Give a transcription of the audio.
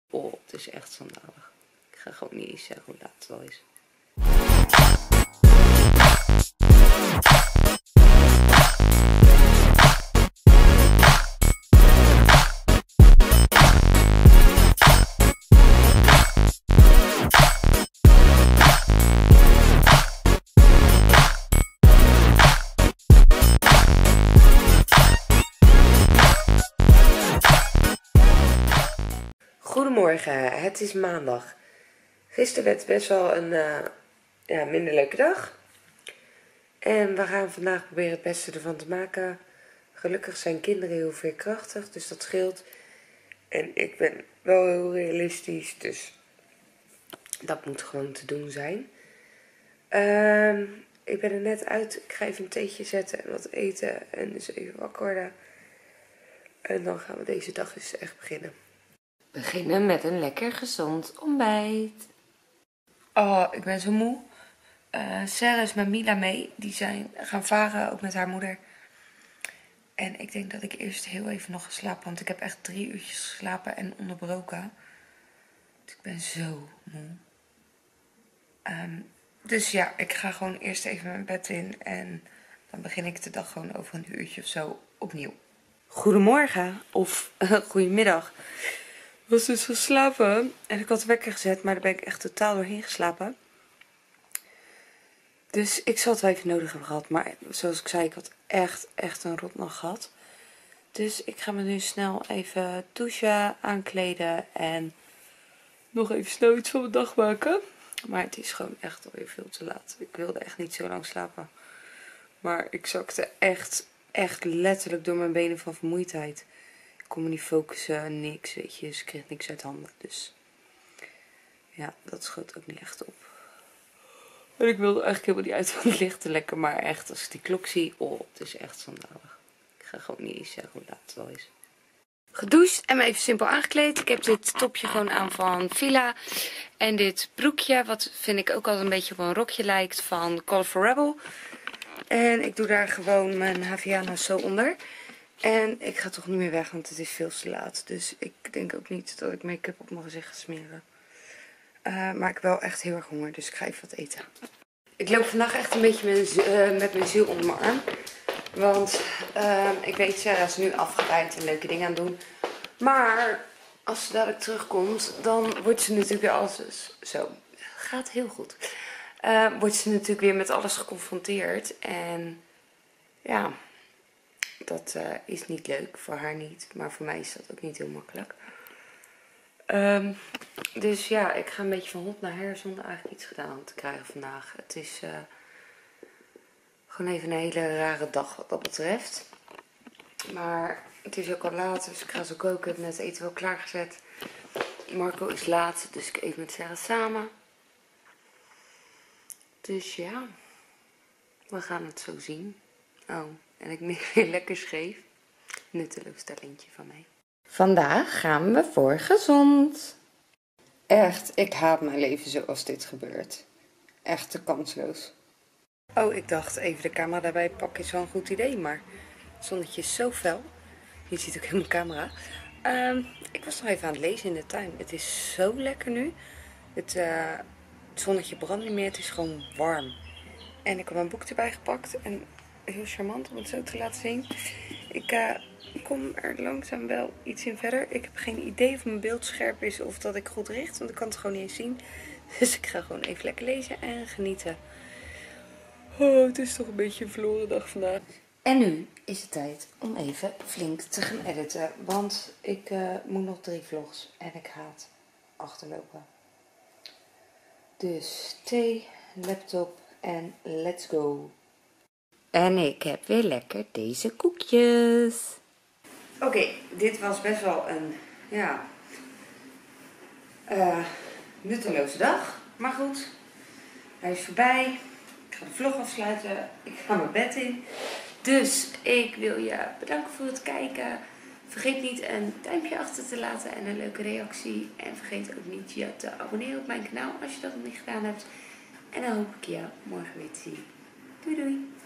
Oh, het is echt schandalig. Ik ga gewoon niet eens zeggen hoe laat het wel is. Goedemorgen, het is maandag. Gisteren werd best wel een minder leuke dag. En we gaan vandaag proberen het beste ervan te maken. Gelukkig zijn kinderen heel veerkrachtig, dus dat scheelt. En ik ben wel heel realistisch, dus dat moet gewoon te doen zijn. Ik ben er net uit. Ik ga even een theetje zetten en wat eten en dus even wakker worden. En dan gaan we deze dag dus echt beginnen. Beginnen met een lekker gezond ontbijt. Oh, ik ben zo moe. Sarah is met Mila mee. Die zijn gaan varen, ook met haar moeder. En ik denk dat ik eerst heel even nog ga slapen. Want ik heb echt 3 uurtjes geslapen en onderbroken. Dus ik ben zo moe. Dus ja, ik ga gewoon eerst even mijn bed in. En dan begin ik de dag gewoon over een uurtje of zo opnieuw. Goedemorgen of goedemiddag. Ik was dus geslapen en ik had de wekker gezet, maar daar ben ik echt totaal doorheen geslapen. Dus ik zal het wel even nodig hebben gehad. Maar zoals ik zei, ik had echt een rotnacht gehad. Dus ik ga me nu snel even douchen, aankleden en nog even snel iets van mijn dag maken. Maar het is gewoon echt alweer veel te laat. Ik wilde echt niet zo lang slapen. Maar ik zakte echt letterlijk door mijn benen van vermoeidheid. Ik kon me niet focussen, niks, weet je. Dus ik kreeg niks uit handen. Dus ja, dat schoot ook niet echt op. En ik wilde eigenlijk helemaal niet uit van het licht te lekker. Maar echt, als ik die klok zie, oh, het is echt schandalig. Ik ga gewoon niet eens zeggen hoe laat het wel is. Gedoucht en me even simpel aangekleed. Ik heb dit topje gewoon aan van Fila. En dit broekje, wat vind ik ook altijd een beetje op een rokje lijkt, van Colorful Rebel. En ik doe daar gewoon mijn Havaianas zo onder. En ik ga toch niet meer weg, want het is veel te laat. Dus ik denk ook niet dat ik make-up op mijn gezicht ga smeren. Maar ik heb wel echt heel erg honger, dus ik ga even wat eten. Ik loop vandaag echt een beetje met mijn ziel onder mijn arm. Want ik weet, Sarah is nu afgeleid en leuke dingen aan het doen. Maar als ze dadelijk terugkomt, dan wordt ze natuurlijk weer alles... Zo, gaat heel goed. Wordt ze natuurlijk weer met alles geconfronteerd. En ja, dat is niet leuk. Voor haar niet. Maar voor mij is dat ook niet heel makkelijk. Dus ja, ik ga een beetje van hond naar her zonder eigenlijk iets gedaan te krijgen vandaag. Het is gewoon even een hele rare dag wat dat betreft. Maar het is ook al laat, dus ik ga zo koken. Ik heb net eten wel klaargezet. Marco is laat, dus ik eet met Sarah samen. Dus ja, we gaan het zo zien. Oh, en ik neem weer lekker scheef. Nutteloos talentje van mij. Vandaag gaan we voor gezond. Echt, ik haat mijn leven zoals dit gebeurt. Echt te kansloos. Oh, ik dacht even de camera daarbij pakken is wel een goed idee, maar het zonnetje is zo fel. Je ziet ook in mijn camera. Ik was nog even aan het lezen in de tuin. Het is zo lekker nu. Het zonnetje brandt niet meer, het is gewoon warm. En ik heb een boek erbij gepakt en heel charmant om het zo te laten zien. Ik kom er langzaam wel iets in verder. Ik heb geen idee of mijn beeld scherp is of dat ik goed richt, want ik kan het gewoon niet eens zien. Dus ik ga gewoon even lekker lezen en genieten. Oh, het is toch een beetje een verloren dag vandaag. En nu is het tijd om even flink te gaan editen. Want ik moet nog 3 vlogs en ik ga het achterlopen. Dus thee, laptop en let's go. En ik heb weer lekker deze koekjes. Oké, dit was best wel een, nutteloze dag. Maar goed, hij is voorbij. Ik ga de vlog afsluiten. Ik ga mijn bed in. Dus ik wil je bedanken voor het kijken. Vergeet niet een duimpje achter te laten en een leuke reactie. En vergeet ook niet je te abonneren op mijn kanaal als je dat nog niet gedaan hebt. En dan hoop ik je morgen weer te zien. Doei doei!